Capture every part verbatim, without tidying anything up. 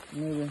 Muy bien.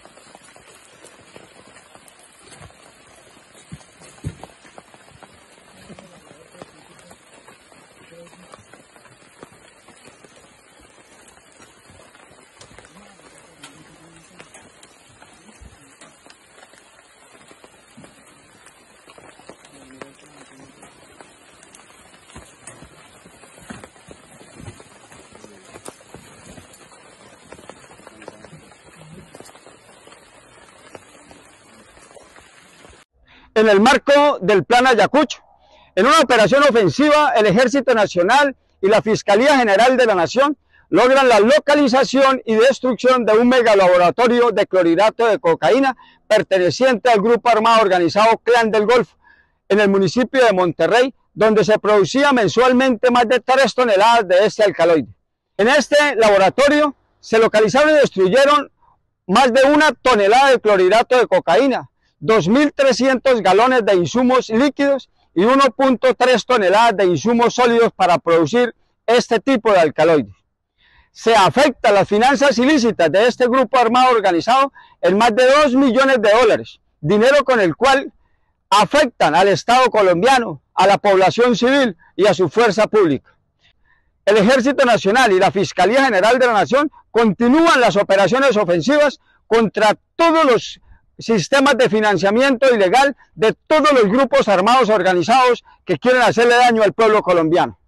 En el marco del Plan Ayacucho, en una operación ofensiva, el Ejército Nacional y la Fiscalía General de la Nación logran la localización y destrucción de un megalaboratorio de clorhidrato de cocaína perteneciente al grupo armado organizado Clan del Golfo, en el municipio de Monterrey, donde se producía mensualmente más de tres toneladas de este alcaloide. En este laboratorio se localizaron y destruyeron más de una tonelada de clorhidrato de cocaína, dos mil trescientos galones de insumos líquidos y uno punto tres toneladas de insumos sólidos para producir este tipo de alcaloides. Se afecta las finanzas ilícitas de este grupo armado organizado en más de dos millones de dólares, dinero con el cual afectan al Estado colombiano, a la población civil y a su fuerza pública. El Ejército Nacional y la Fiscalía General de la Nación continúan las operaciones ofensivas contra todos los sistemas de financiamiento ilegal de todos los grupos armados organizados que quieren hacerle daño al pueblo colombiano.